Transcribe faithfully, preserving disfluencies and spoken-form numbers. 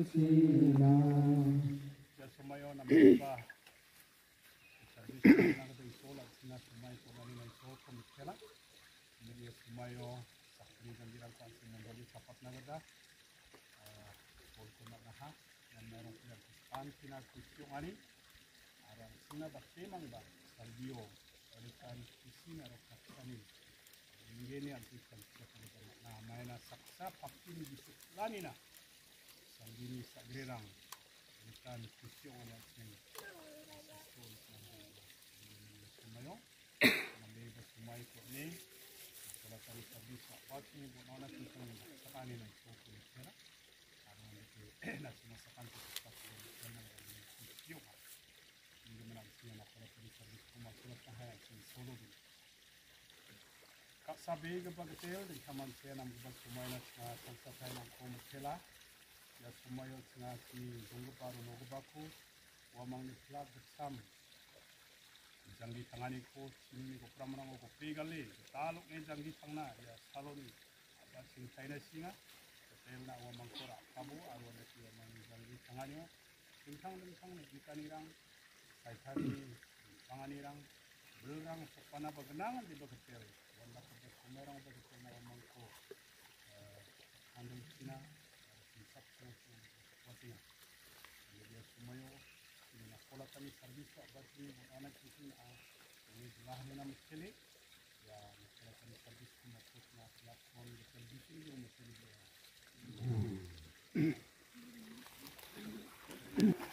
sina. Ya sumayo na mga service na kada isola sina sumay ko na nila iso ko mikela. Hindi sumayo sa kanilang dirang kan sinandali sapat na kada. Ah, uh, ko na ha. Yan meron sila pan sina kusyo ani. Arang sina ba temang ba salbio alikan sina ro katsani. Ingeni ang tikal na may na saksa pakin bisik lani na salbini sa gerang alikan kusyo ani sin sumayo maliba sumay ko ni kala kali sabi sa pati mo na kitang sa kanin ng soko nila arang dito na sumasakan ko sa pati ng kusyo hindi man ang siya na kala kali sabi ko masulat na haya sin solo din sabi kapag ito din kaman siya ng ibang sumay na sa pagsasay ng kumusila ya sumayo nga si Dungo Paro Nogobaku wamang ni flag bersam janggi tangani ko sini ko pramang ko pigali taluk ni janggi tangna ya saloni apa sing China singa hotel na wamang kora kamu arwan ni wamang janggi tangani bintang bintang ni ikanirang saitari tanganirang berang sepana bagenangan di hotel wala ko kumerang ba ko na wamang ko andong sina sisap ko wati dia sumayo na kola kami service abadi mo anak kisin a ni bahan na meskeli ya kola kami service ko na put na platform de television yung meskeli